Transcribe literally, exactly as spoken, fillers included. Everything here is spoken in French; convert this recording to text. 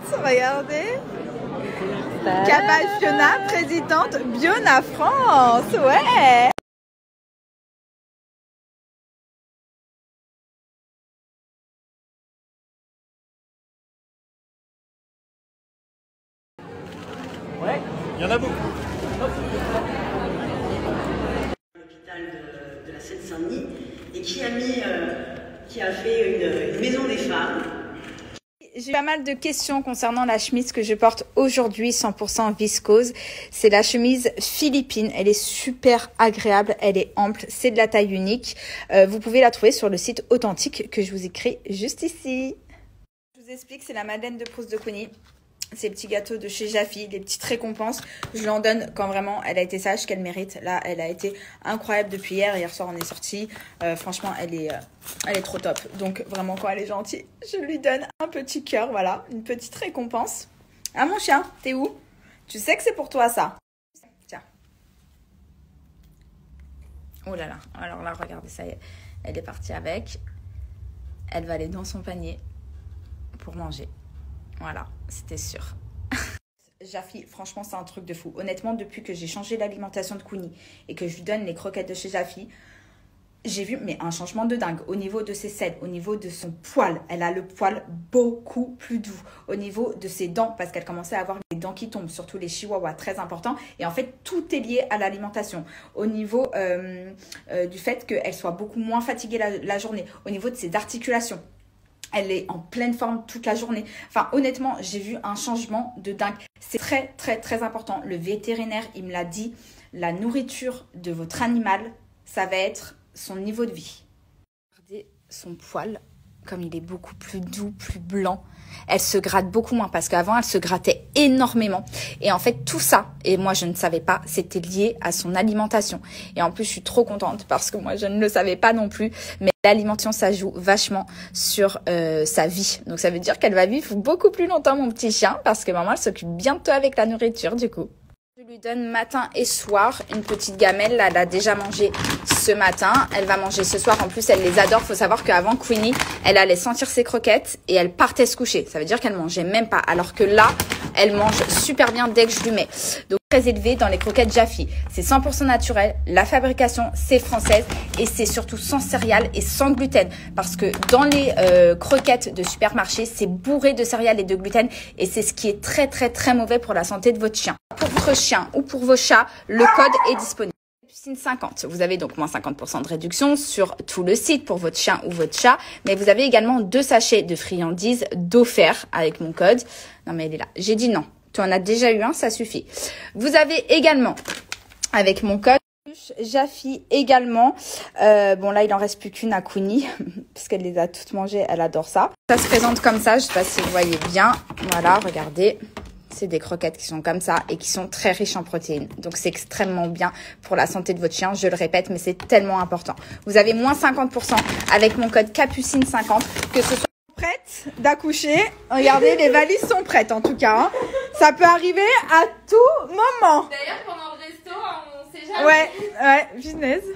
regardez. Cabage Fiona, présidente Biona France, ouais. Ouais, il y en a beaucoup. L'hôpital de, de la Seine-Saint-Denis et qui a mis, euh, qui a fait une, une maison des femmes. J'ai pas mal de questions concernant la chemise que je porte aujourd'hui, cent pour cent viscose. C'est la chemise philippine. Elle est super agréable, elle est ample, c'est de la taille unique. Euh, vous pouvez la trouver sur le site authentique que je vous écris juste ici. Je vous explique, c'est la Madeleine de Proust de Kouny. Ces petits gâteaux de chez Jaffy, des petites récompenses. Je l'en donne quand vraiment elle a été sage, qu'elle mérite. Là, elle a été incroyable depuis hier. Hier soir, on est sorti. Euh, franchement, elle est, euh, elle est trop top. Donc, vraiment, quand elle est gentille, je lui donne un petit cœur. Voilà, une petite récompense. Ah, mon chien, t'es où? Tu sais que c'est pour toi, ça. Tiens. Oh là là. Alors là, regardez, ça y est. Elle est partie avec. Elle va aller dans son panier pour manger. Voilà, c'était sûr. Jaffy, franchement, c'est un truc de fou. Honnêtement, depuis que j'ai changé l'alimentation de Kouny et que je lui donne les croquettes de chez Jaffy, j'ai vu mais un changement de dingue au niveau de ses selles, au niveau de son poil. Elle a le poil beaucoup plus doux. Au niveau de ses dents, parce qu'elle commençait à avoir les dents qui tombent, surtout les chihuahuas, très important. Et en fait, tout est lié à l'alimentation. Au niveau euh, euh, du fait qu'elle soit beaucoup moins fatiguée la, la journée. Au niveau de ses articulations. Elle est en pleine forme toute la journée. Enfin, honnêtement, j'ai vu un changement de dingue. C'est très, très, très important. Le vétérinaire, il me l'a dit. La nourriture de votre animal, ça va être son niveau de vie. Regardez son poil, comme il est beaucoup plus doux, plus blanc. Elle se gratte beaucoup moins parce qu'avant, elle se grattait énormément. Et en fait, tout ça, et moi, je ne savais pas, c'était lié à son alimentation. Et en plus, je suis trop contente parce que moi, je ne le savais pas non plus. Mais l'alimentation, ça joue vachement sur euh, sa vie. Donc, ça veut dire qu'elle va vivre beaucoup plus longtemps, mon petit chien, parce que maman, elle s'occupe bien de toi avec la nourriture, du coup. Je lui donne matin et soir une petite gamelle. Là, elle a déjà mangé ce matin. Elle va manger ce soir. En plus, elle les adore. Faut savoir qu'avant, Queenie, elle allait sentir ses croquettes et elle partait se coucher. Ça veut dire qu'elle mangeait même pas. Alors que là, elle mange super bien dès que je lui mets. Donc, très élevé dans les croquettes Jaffy. C'est cent pour cent naturel. La fabrication, c'est française. Et c'est surtout sans céréales et sans gluten. Parce que dans les euh, croquettes de supermarché, c'est bourré de céréales et de gluten. Et c'est ce qui est très, très, très mauvais pour la santé de votre chien. Pour votre chien ou pour vos chats, le code est disponible. Capucine cinquante. Vous avez donc moins cinquante pour cent de réduction sur tout le site pour votre chien ou votre chat. Mais vous avez également deux sachets de friandises d'offert avec mon code. Non, mais elle est là. J'ai dit non. Tu en as déjà eu un, ça suffit. Vous avez également, avec mon code, Jaffy également. Euh, bon, là, il en reste plus qu'une à Kouny, parce qu'elle les a toutes mangées. Elle adore ça. Ça se présente comme ça. Je sais pas si vous voyez bien. Voilà, regardez. C'est des croquettes qui sont comme ça et qui sont très riches en protéines. Donc, c'est extrêmement bien pour la santé de votre chien. Je le répète, mais c'est tellement important. Vous avez moins cinquante pour cent avec mon code Capucine cinquante. Que ce soit prête d'accoucher. Regardez, les valises sont prêtes en tout cas. Hein. Ça peut arriver à tout moment. D'ailleurs, pendant le resto, on sait jamais. Ouais, ouais, business.